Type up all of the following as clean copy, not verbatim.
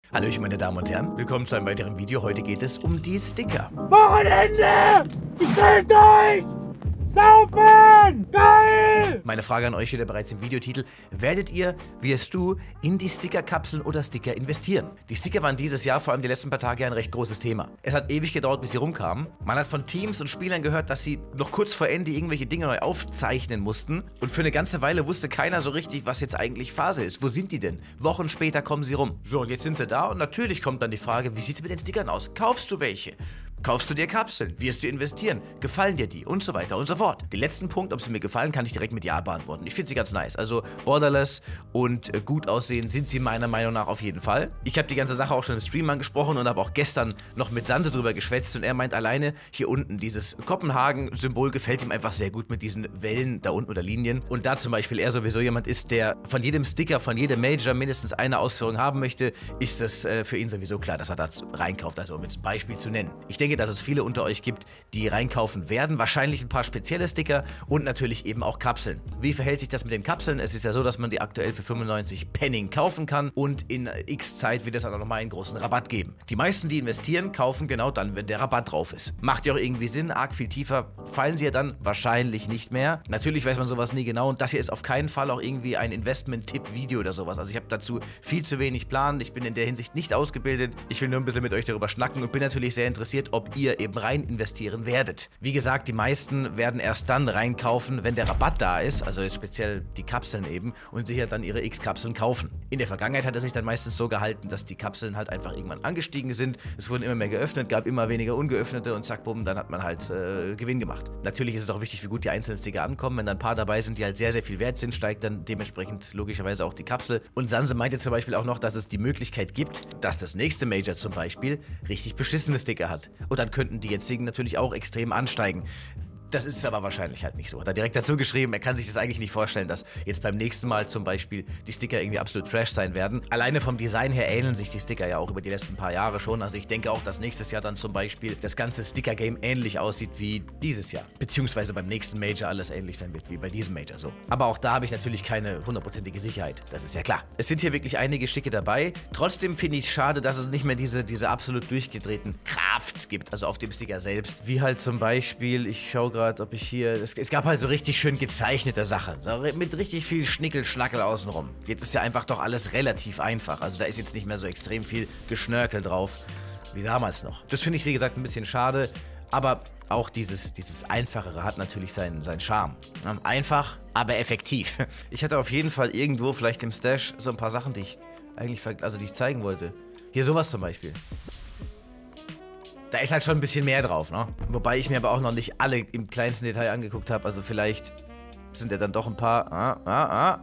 Hallöchen meine Damen und Herren, willkommen zu einem weiteren Video. Heute geht es um die Sticker. Wochenende! Ich will durch! Saufen! Geil! Meine Frage an euch steht ja bereits im Videotitel. Werdet ihr, wirst du, in die Stickerkapseln oder Sticker investieren? Die Sticker waren dieses Jahr, vor allem die letzten paar Tage, ein recht großes Thema. Es hat ewig gedauert, bis sie rumkamen. Man hat von Teams und Spielern gehört, dass sie noch kurz vor Ende irgendwelche Dinge neu aufzeichnen mussten. Und für eine ganze Weile wusste keiner so richtig, was jetzt eigentlich Phase ist. Wo sind die denn? Wochen später kommen sie rum. So, und jetzt sind sie da und natürlich kommt dann die Frage, wie sieht es mit den Stickern aus? Kaufst du welche? Kaufst du dir Kapseln? Wirst du investieren? Gefallen dir die? Und so weiter und so fort. Den letzten Punkt, ob sie mir gefallen, kann ich direkt mit Ja beantworten. Ich finde sie ganz nice. Also borderless und gut aussehen sind sie meiner Meinung nach auf jeden Fall. Ich habe die ganze Sache auch schon im Stream angesprochen und habe auch gestern noch mit Sanse drüber geschwätzt und er meint alleine hier unten, dieses Kopenhagen-Symbol gefällt ihm einfach sehr gut mit diesen Wellen da unten oder Linien. Und da zum Beispiel er sowieso jemand ist, der von jedem Sticker, von jedem Major mindestens eine Ausführung haben möchte, ist das für ihn sowieso klar, dass er da reinkauft. Also um jetzt ein Beispiel zu nennen. Ich denke, dass es viele unter euch gibt, die reinkaufen werden. Wahrscheinlich ein paar spezielle Sticker und natürlich eben auch Kapseln. Wie verhält sich das mit den Kapseln? Es ist ja so, dass man die aktuell für 95 Penning kaufen kann und in x Zeit wird es dann auch nochmal einen großen Rabatt geben. Die meisten, die investieren, kaufen genau dann, wenn der Rabatt drauf ist. Macht ja auch irgendwie Sinn, arg viel tiefer fallen sie ja dann wahrscheinlich nicht mehr. Natürlich weiß man sowas nie genau und das hier ist auf keinen Fall auch irgendwie ein Investment-Tipp-Video oder sowas. Also ich habe dazu viel zu wenig Plan. Ich bin in der Hinsicht nicht ausgebildet. Ich will nur ein bisschen mit euch darüber schnacken und bin natürlich sehr interessiert, ob ihr eben rein investieren werdet. Wie gesagt, die meisten werden erst dann reinkaufen, wenn der Rabatt da ist, also jetzt speziell die Kapseln eben, und sicher dann ihre X-Kapseln kaufen. In der Vergangenheit hat es sich dann meistens so gehalten, dass die Kapseln halt einfach irgendwann angestiegen sind, es wurden immer mehr geöffnet, gab immer weniger ungeöffnete und zack, bumm, dann hat man halt Gewinn gemacht. Natürlich ist es auch wichtig, wie gut die einzelnen Sticker ankommen. Wenn dann ein paar dabei sind, die halt sehr, sehr viel wert sind, steigt dann dementsprechend logischerweise auch die Kapsel. Und Sanse meinte zum Beispiel auch noch, dass es die Möglichkeit gibt, dass das nächste Major zum Beispiel richtig beschissene Sticker hat. Und dann könnten die jetzigen natürlich auch extrem ansteigen. Das ist aber wahrscheinlich halt nicht so. Hat er direkt dazu geschrieben, er kann sich das eigentlich nicht vorstellen, dass jetzt beim nächsten Mal zum Beispiel die Sticker irgendwie absolut Trash sein werden. Alleine vom Design her ähneln sich die Sticker ja auch über die letzten paar Jahre schon. Also ich denke auch, dass nächstes Jahr dann zum Beispiel das ganze Sticker-Game ähnlich aussieht wie dieses Jahr. Beziehungsweise beim nächsten Major alles ähnlich sein wird wie bei diesem Major so. Aber auch da habe ich natürlich keine hundertprozentige Sicherheit. Das ist ja klar. Es sind hier wirklich einige Schicke dabei. Trotzdem finde ich es schade, dass es nicht mehr diese absolut durchgedrehten Crafts gibt. Also auf dem Sticker selbst. Wie halt zum Beispiel, ich schaue gerade, ob ich hier... Es gab halt so richtig schön gezeichnete Sachen. So mit richtig viel Schnickel-Schnackel außenrum. Jetzt ist ja einfach doch alles relativ einfach. Also da ist jetzt nicht mehr so extrem viel Geschnörkel drauf wie damals noch. Das finde ich, wie gesagt, ein bisschen schade. Aber auch dieses Einfachere hat natürlich seinen Charme. Einfach, aber effektiv. Ich hatte auf jeden Fall irgendwo vielleicht im Stash so ein paar Sachen, die ich eigentlich, die ich zeigen wollte. Hier sowas zum Beispiel. Da ist halt schon ein bisschen mehr drauf, ne? Wobei ich mir aber auch noch nicht alle im kleinsten Detail angeguckt habe. Also vielleicht sind ja dann doch ein paar...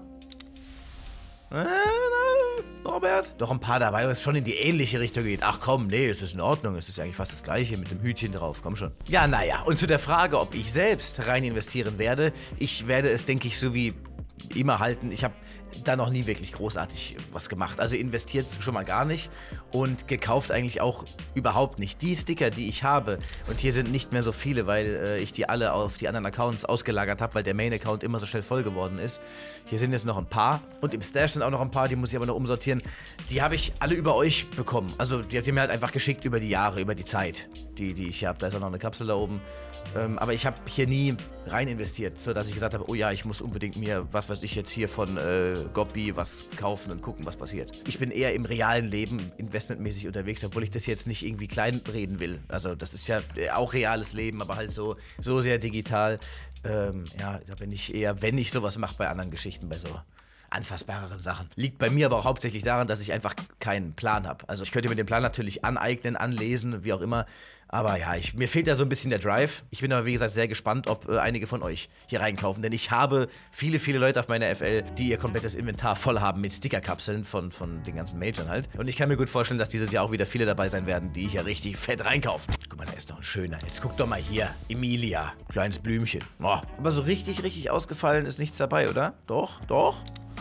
Norbert? Doch ein paar dabei, was schon in die ähnliche Richtung geht. Ach komm, nee, es ist in Ordnung. Es ist ja eigentlich fast das Gleiche mit dem Hütchen drauf. Komm schon. Ja, naja. Und zu der Frage, ob ich selbst rein investieren werde. Ich werde es, denke ich, so wie immer halten. Ich habe da noch nie wirklich großartig was gemacht. Also investiert schon mal gar nicht und gekauft eigentlich auch überhaupt nicht. Die Sticker, die ich habe, und hier sind nicht mehr so viele, weil ich die alle auf die anderen Accounts ausgelagert habe, weil der Main-Account immer so schnell voll geworden ist. Hier sind jetzt noch ein paar und im Stash sind auch noch ein paar, die muss ich aber noch umsortieren. Die habe ich alle über euch bekommen. Also die habt ihr mir halt einfach geschickt über die Jahre, über die Zeit, die ich habe. Da ist auch noch eine Kapsel da oben. Aber ich habe hier nie rein investiert, sodass ich gesagt habe, oh ja, ich muss unbedingt mir, was weiß ich jetzt hier von Goppi was kaufen und gucken, was passiert. Ich bin eher im realen Leben investmentmäßig unterwegs, obwohl ich das jetzt nicht irgendwie kleinreden will. Also das ist ja auch reales Leben, aber halt so sehr digital. Ja, da bin ich eher, wenn ich sowas mache bei anderen Geschichten, bei so anfassbareren Sachen. Liegt bei mir aber auch hauptsächlich daran, dass ich einfach keinen Plan habe. Also ich könnte mir den Plan natürlich aneignen, anlesen, wie auch immer. Aber ja, mir fehlt da so ein bisschen der Drive. Ich bin aber, wie gesagt, sehr gespannt, ob einige von euch hier reinkaufen. Denn ich habe viele, viele Leute auf meiner FL, die ihr komplettes Inventar voll haben mit Stickerkapseln von den ganzen Majors halt. Und ich kann mir gut vorstellen, dass dieses Jahr auch wieder viele dabei sein werden, die hier richtig fett reinkaufen. Guck mal, da ist noch ein schöner. Jetzt guck doch mal hier. Emilia. Kleines Blümchen. Oh. Aber so richtig, richtig ausgefallen ist nichts dabei, oder? Doch, doch.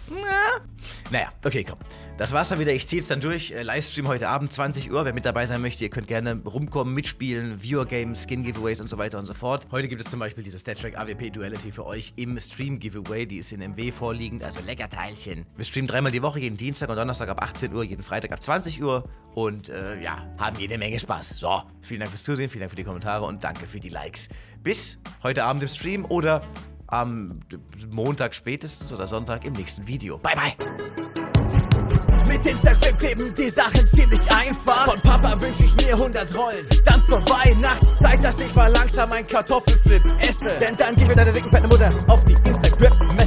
Naja, okay, komm. Das war's dann wieder. Ich zieh's dann durch. Livestream heute Abend, 20 Uhr. Wer mit dabei sein möchte, ihr könnt gerne rumkommen, mitspielen, Viewer-Games, Skin-Giveaways und so weiter und so fort. Heute gibt es zum Beispiel diese StatTrak AWP Duality für euch im Stream-Giveaway. Die ist in MW vorliegend, also Leckerteilchen. Wir streamen dreimal die Woche, jeden Dienstag und Donnerstag ab 18 Uhr, jeden Freitag ab 20 Uhr. Und ja, haben jede Menge Spaß. So, vielen Dank fürs Zusehen, vielen Dank für die Kommentare und danke für die Likes. Bis heute Abend im Stream oder am Montag spätestens oder Sonntag im nächsten Video. Bye, bye! Mit Instagram kleben die Sachen ziemlich einfach. Von Papa wünsch ich mir 100 Rollen. Dann zur Weihnachtszeit, dass ich mal langsam ein Kartoffelflip esse. Denn dann gib mir deine dicken, fette Mutter auf die Instagram-Messe.